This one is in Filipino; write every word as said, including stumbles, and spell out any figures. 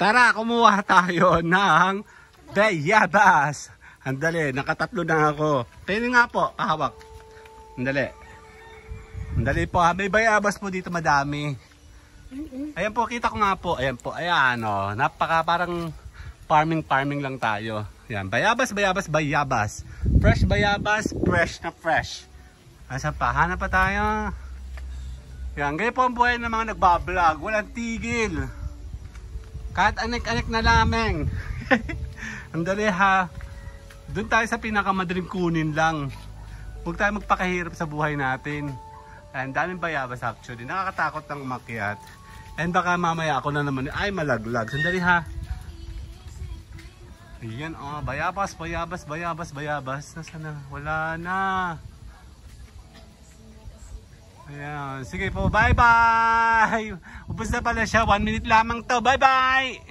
Tara, kumuha tayo ng bayabas. Andali, nakatatlo na ako. Tayo nga po, kahawak. Andali. Andali po ha, may bayabas po dito madami. Ayan po, kita ko nga po. Ayan po, ayan o. Napaka parang farming-farming lang tayo. Ayan, bayabas, bayabas, bayabas. Fresh bayabas, fresh na fresh. Asa pa, hanap pa tayo. Ayan, ganyan po ang buhay ng mga nagbablog. Walang tigil. Kahit anik-anik na lamang. Andali ha. Doon tayo sa pinakamadaling kunin lang. Huwag tayo magpakahirap sa buhay natin. Ayan, daming bayabas actually. Nakakatakot ng umakyat. And baka mamaya ako na naman ay malaglag. Sandali ha. Ayan oh, bayabas, bayabas, bayabas, bayabas. Nasaan na? Wala na. Ayan, sige po, bye bye. Ubus na pala siya, one minute lamang to. Bye bye.